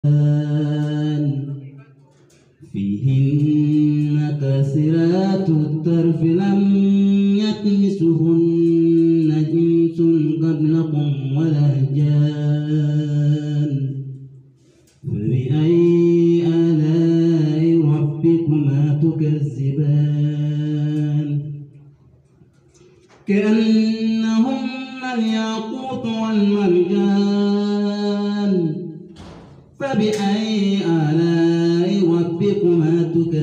فيهن كاسرات الطرف لم يطمسهن إنس قبلكم ولا جان فبأي آلاء ربكما تكذبان كأنهن الياقوت والمرجان فبأي آلاء ربكما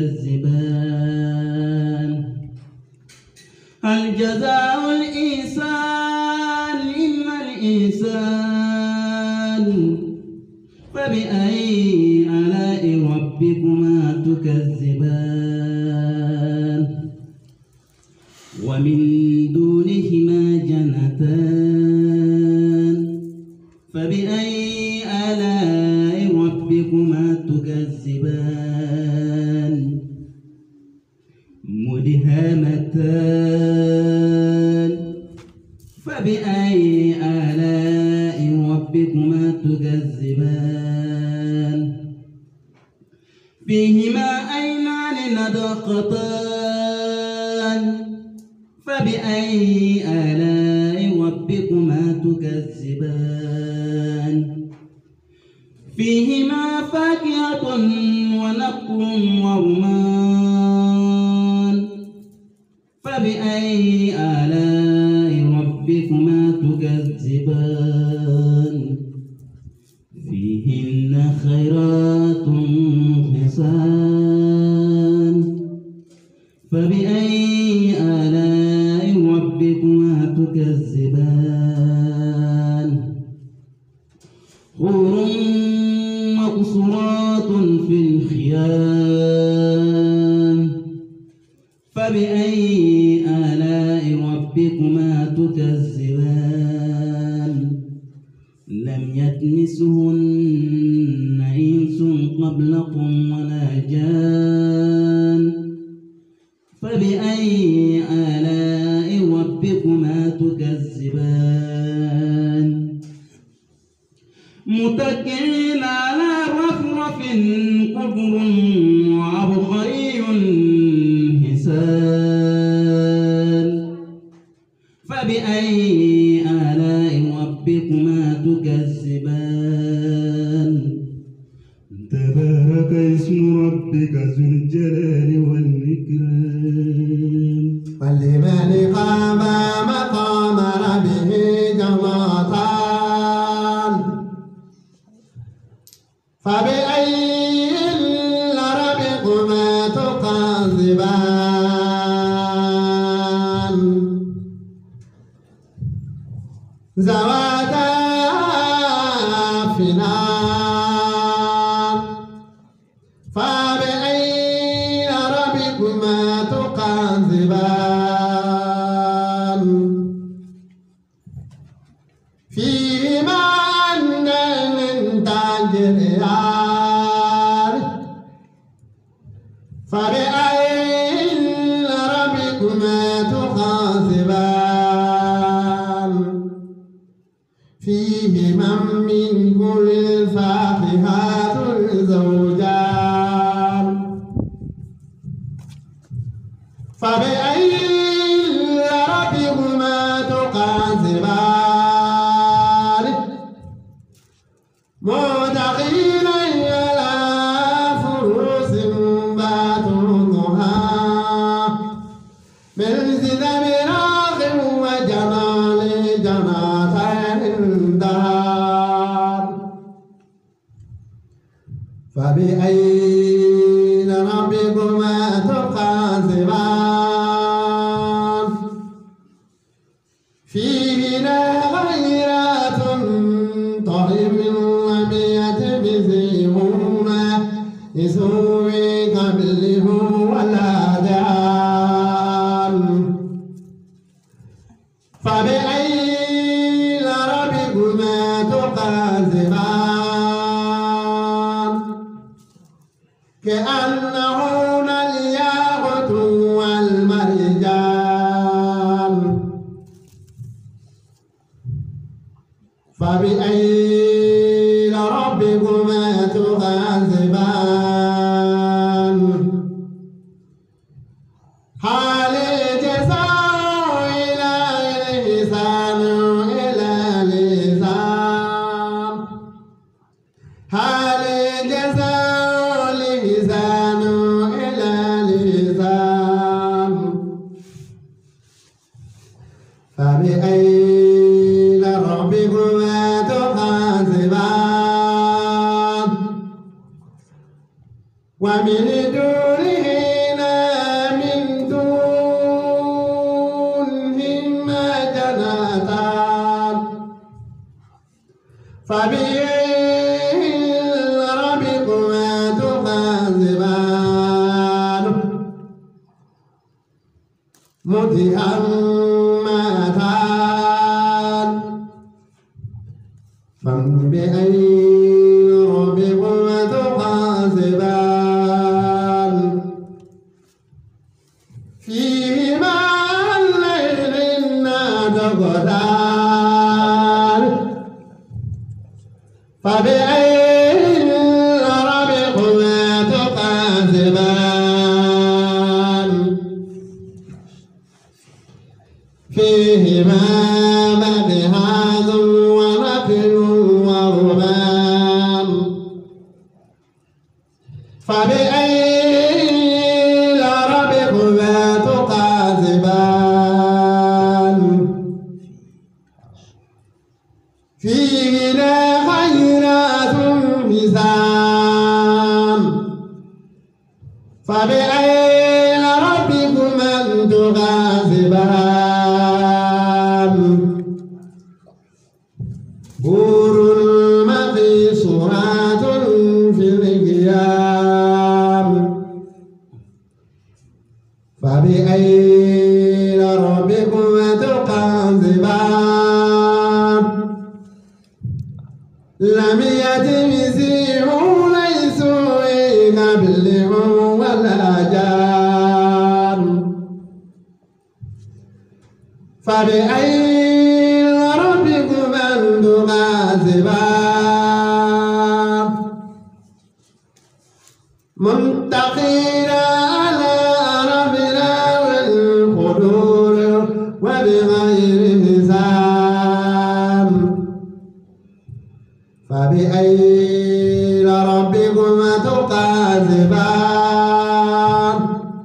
تكذبان هل جزاء الإحسان إلا الإحسان فبأي آلاء ربكما تكذبان ومن دونهما جنتان فبأي آلاء ربكما تكذبان مدهامتان فبأي آلاء ربكما تكذبان فيهما عينان نضاختان فبأي آلاء ربكما تكذبان فيهما فاكهة ونخل ورمان فبأي آلاء ربكما تكذبان فيهن خيرات حسان فبأي آلاء ربكما تكذبان حور مقصورات في الخيام فبأي آلاء ربكما تكذبان لم يطمسهن إنس قبلكم ولا جان فبأي آلاء ربكما تكذبان متكئين على رفرف خضر وعبقري حسان فبأي آلاء ربكما تكذبان تبارك اسم ربك ذو الجلال والإكرام ولمن قام مقام ربه جماعتان فبأي ربكما تكذبان ذواتا أفنان فبأي ربكما تكذبان فيهما عينان تجريان فبأي ربكما تكذبان فيهما من كل فاكهة زوجان فبأي ربكما تكذبان متكئين على فرش بطونها من زبرق وجمال جنتان دار فبأي ربكما تكذبان فيهما خيرات طيب لم يطمثهن إنس قبلهم ولا جان فبأي ربكما تكذبان كأنهن الياقوت والمرجان فبأي ربكما تكذبان تكذبان هل الجزاء إلى الإحسان إلى الإحسان هل الجزاء الإحسان إلى الإحسان فبأي ربكما تكذبان ومن دونهما من دونهما جنتان فبأي ربكما تكذبان مدهامتان فبأي ربكما تكذبان فيهما الليل نادقتان فبأي ربكما تكذبان فيهما مدهاز ونخل ورمان فبأي ربكما تكذبان فيهما خيرات حسان فبأي ربكما تكذبان حور مقصورات في الخيام فبأي ربكما تكذبان لم يتمسهم ليسوا قبلهم ولا جان فبأي ربكما تكذبان منتقين على ربنا والقدور وبغير حساب فبأي ربكما تكذبان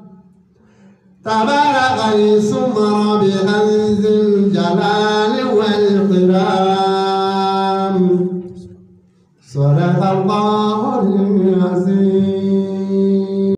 تبارك اسم ربك ذي الجلال والإكرام صدق الله العظيم.